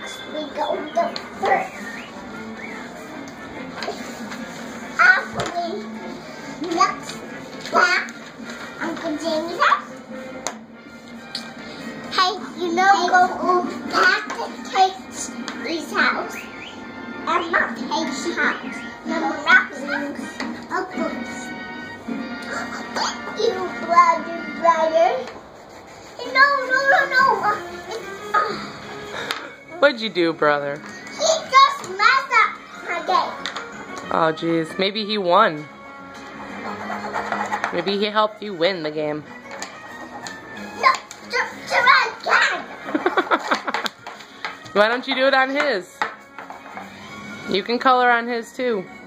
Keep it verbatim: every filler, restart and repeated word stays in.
next we go to first. After we next back Uncle Jamie's house. Hey, you know, hey, go back to Kate's house. And not Kate's house. No, Roxanne's uncle's. You brother, brother. No, no, no, no. What'd you do, brother? He just messed up my game. Oh, jeez. Maybe he won. Maybe he helped you win the game. No, try again. Why don't you do it on his? You can color on his too.